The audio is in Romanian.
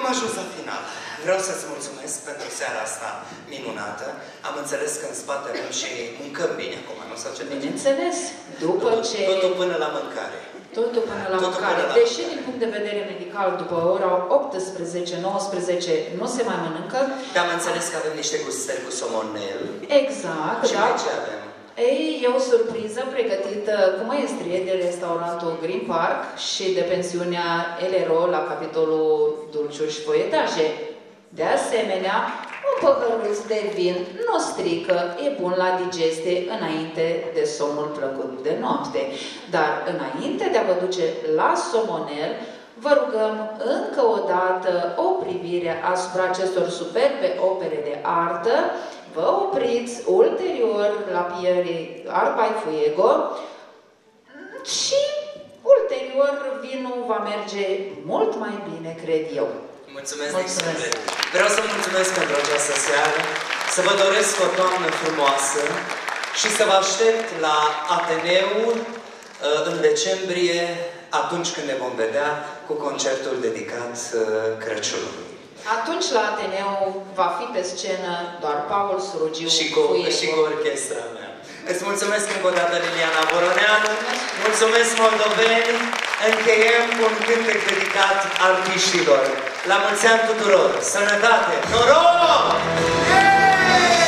ajuns la final. Vreau să-ți mulțumesc pentru seara asta minunată. Am înțeles că în spate avem și mâncăm bine acum, nu? Sau ce? Bineînțeles, după ce... Totul până la mâncare. Totul până la mâncare. Deși din punct de vedere medical, după ora 18-19 nu se mai mănâncă. Dar am înțeles că avem niște gustări cu somonel. Exact, și da. ce avem? Ei, e o surpriză pregătită cu maestrie de restaurantul Green Park și de pensiunea Elero la capitolul dulciuri și foietaje. De asemenea, un păhăruț de vin nu strică, e bun la digestie înainte de somnul plăcut de noapte. Dar înainte de a vă duce la somonel, vă rugăm încă o dată o privire asupra acestor superbe opere de artă. Vă opriți ulterior la Pieri Art by Fuego și ulterior vinul va merge mult mai bine, cred eu. Mulțumesc. Vreau să mulțumesc pentru această seară, să vă doresc o toamnă frumoasă și să vă aștept la Ateneu în decembrie, atunci când ne vom vedea cu concertul dedicat Crăciunului. Atunci la Ateneu va fi pe scenă doar Paul Surugiu și cu orchestra mea. Îți mulțumesc încă o dată, Liliana Voroneanu. Mulțumesc, moldoveni. Încheiem cu un cântec dedicat artiștilor. La mulți ani tuturor! Sănătate! Noroc! Hey!